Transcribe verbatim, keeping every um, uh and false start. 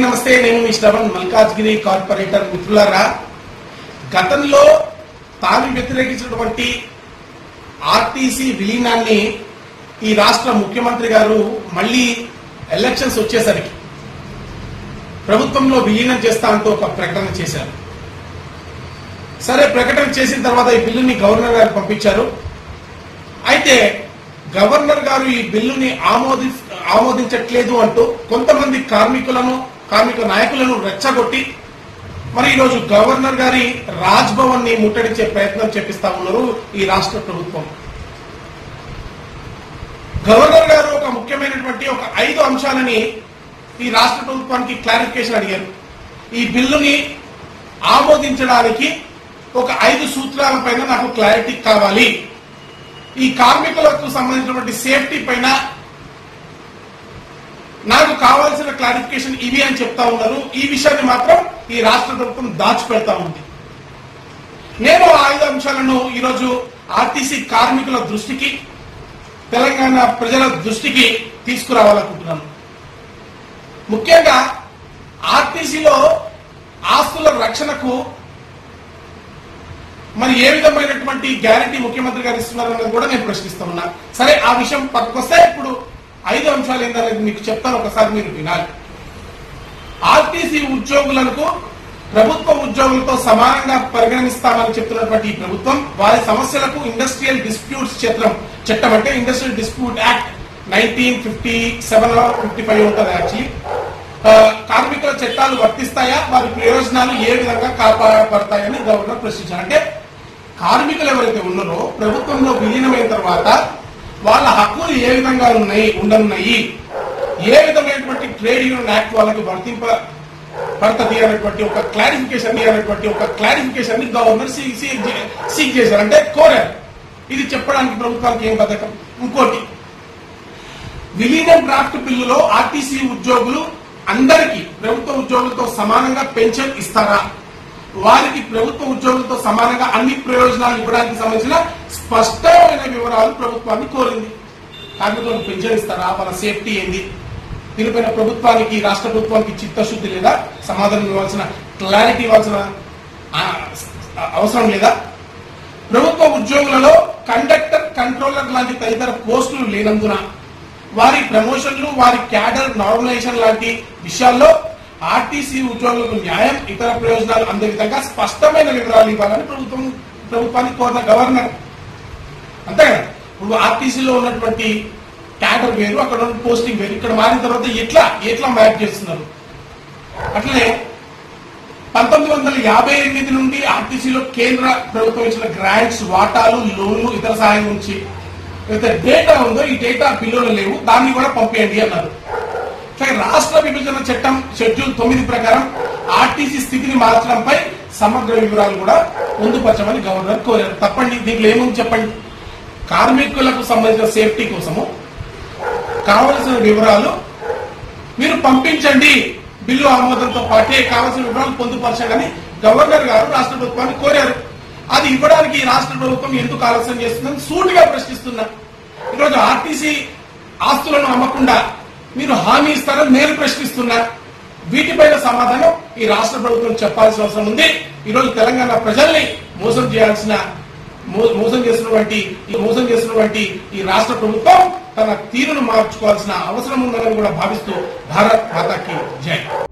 నమస్తే. నేను మీ శ్రవణ్ మల్కాజ్గిరి కార్పొరేటర్. మిత్రులారా, గతంలో తాను వ్యతిరేకించినటువంటి ఆర్టీసీ విలీనాన్ని ఈ రాష్ట్ర ముఖ్యమంత్రి గారు మళ్లీ ఎలక్షన్స్ వచ్చేసరికి ప్రభుత్వంలో విలీనం చేస్తా అంటూ ఒక ప్రకటన చేశారు. సరే, ప్రకటన చేసిన తర్వాత ఈ బిల్లుని గవర్నర్ గారు పంపించారు. అయితే గవర్నర్ గారు ఈ బిల్లుని ఆమోది ఆమోదించట్లేదు అంటూ కొంతమంది కార్మికులను కార్మిక నాయకులను రెచ్చగొట్టి మరి ఈరోజు గవర్నర్ గారి రాజ్ భవన్ ని ముట్టడించే ప్రయత్నం చేపిస్తా ఉన్నారు ఈ రాష్ట్ర ప్రభుత్వం. గవర్నర్ గారు ఒక ముఖ్యమైనటువంటి ఒక ఐదు అంశాలని ఈ రాష్ట్ర ప్రభుత్వానికి క్లారిఫికేషన్ అడిగారు. ఈ బిల్లుని ఆమోదించడానికి ఒక ఐదు సూత్రాల పైన నాకు క్లారిటీ కావాలి, ఈ కార్మికులకు సంబంధించినటువంటి సేఫ్టీ పైన నాకు కావాల్సిన క్లారిఫికేషన్ ఇవి అని చెప్తా ఉన్నారు. ఈ విషయాన్ని మాత్రం ఈ రాష్ట్ర ప్రభుత్వం దాచిపెడతా ఉంది. నేను ఆ ఐదు అంశాలను ఈరోజు ఆర్టీసీ కార్మికుల దృష్టికి, తెలంగాణ ప్రజల దృష్టికి తీసుకురావాలనుకుంటున్నాను. ముఖ్యంగా ఆర్టీసీలో ఆస్తుల రక్షణకు మరి ఏ విధమైనటువంటి గ్యారంటీ ముఖ్యమంత్రి గారు ఇస్తున్నారన్నది కూడా నేను ప్రశ్నిస్తా ఉన్నా. సరే, ఆ విషయం పక్కకొస్తే ఇప్పుడు ఐదు అంశాలు ఏంటనేది మీకు చెప్తాను, ఒకసారి మీరు వినాలి. ఆర్టీసీ ఉద్యోగులకు ప్రభుత్వ ఉద్యోగులతో సమానంగా పరిగణిస్తామని చెప్తున్నటువంటి ఈ ప్రభుత్వం వారి సమస్యలకు ఇండస్ట్రియల్ డిస్ప్యూట్స్ చట్టం చట్టం అంటే industrial dispute act nineteen fifty seven fifty five ఉంటుంది. యాక్చువల్లీ కార్మికుల చట్టాలు వర్తిస్తాయా, వారి ప్రయోజనాలు ఏ విధంగా కాపాడబడతాయని గవర్నర్ ప్రశ్నించారు. అంటే కార్మికులు ఎవరైతే ఉన్నారో ప్రభుత్వంలో విలీనమైన తర్వాత వాళ్ళ హక్కులు ఏ విధంగా ఉన్నాయి ఉండనున్నాయి, ఏ విధమైనటువంటి ట్రేడ్ యూనియన్ యాక్ట్ వాళ్ళకి వర్తింప పడుతుంది అనేటువంటి ఒక క్లారిఫికేషన్ అనేటువంటి ఒక క్లారిఫికేషన్ ని గవర్నర్ సీక్ చేశారు, అంటే కోరారు. ఇది చెప్పడానికి ప్రభుత్వానికి ఏం బద్ధకం? ఇంకోటి, విలీనం డ్రాఫ్ట్ బిల్లులో ఆర్టీసీ ఉద్యోగులు అందరికీ ప్రభుత్వ ఉద్యోగులతో సమానంగా పెన్షన్ ఇస్తారా, వారికి ప్రభుత్వ ఉద్యోగులతో సమానంగా అన్ని ప్రయోజనాలు ఇవ్వడానికి సంబంధించిన స్పష్టమైన వివరాలు ప్రభుత్వాన్ని కోరింది. కార్మికులకు పెన్షన్ ఇస్తారా, వాళ్ళ సేఫ్టీ ఏంది, దీనిపైన ప్రభుత్వానికి రాష్ట్ర ప్రభుత్వానికి చిత్తశుద్ధి లేదా, సమాధానం ఇవ్వాల్సిన క్లారిటీ ఇవ్వాల్సిన అవసరం లేదా? ప్రభుత్వ ఉద్యోగులలో కండక్టర్, కంట్రోలర్ లాంటి తదితర పోస్టులు లేనందున వారి ప్రమోషన్లు, వారి క్యాడర్ నార్మలైజేషన్ లాంటి విషయాల్లో ఆర్టీసీ ఉద్యోగులకు న్యాయం, ఇతర ప్రయోజనాలు అందే విధంగా స్పష్టమైన వివరాలు ఇవ్వాలని ప్రభుత్వం ప్రభుత్వానికి కోరిన గవర్నర్. అంతే కదా, ఇప్పుడు ఆర్టీసీలో ఉన్నటువంటి క్యాడర్ వేరు, అక్కడ ఉన్న పోస్టింగ్ వేరు, ఇక్కడ మారిన తర్వాత ఎట్లా ఎట్లా మ్యాప్ చేస్తున్నారు. అట్లనే పంతొమ్మిది వందల యాభై ఎనిమిది నుండి ఆర్టీసీలో కేంద్ర ప్రభుత్వం ఇచ్చిన గ్రాంట్స్, వాటాలు, లోన్లు, ఇతర సహాయం నుంచి అయితే డేటా ఉందో ఈ డేటా బిల్లులు లేవు, దాన్ని కూడా పంపేయండి అన్నారు. రాష్ట్ర విభజన చట్టం షెడ్యూల్ తొమ్మిది ప్రకారం ఆర్టీసీ స్థితిని మార్చడంపై సమగ్ర వివరాలు కూడా పొందుపరచమని గవర్నర్ కోరారు. తప్పండి, దీంట్లో ఏముంది చెప్పండి. కార్మికులకు సంబంధించిన సేఫ్టీ కోసము కావలసిన వివరాలు మీరు పంపించండి, బిల్లు ఆమోదంతో పాటే కావలసిన వివరాలు పొందుపరచండి గవర్నర్ గారు రాష్ట్ర ప్రభుత్వాన్ని కోరారు. అది ఇవ్వడానికి రాష్ట్ర ప్రభుత్వం ఎందుకు ఆలస్యం చేస్తుందని సూటిగా ప్రశ్నిస్తున్నా. ఈరోజు ఆర్టీసీ ఆస్తులను అమ్మకుండా మీరు హామీ ఇస్తారని నేను ప్రశ్నిస్తున్నా. వీటిపైన సమాధానం ఈ రాష్ట్ర ప్రభుత్వం చెప్పాల్సిన అవసరం ఉంది. ఈరోజు తెలంగాణ ప్రజల్ని మోసం చేయాల్సిన మోసం చేసినటువంటి మోసం చేసినటువంటి ఈ రాష్ట్ర ప్రభుత్వం తన తీరును మార్చుకోవాల్సిన అవసరం ఉందని కూడా భావిస్తూ భారత్ మాతాకి జై.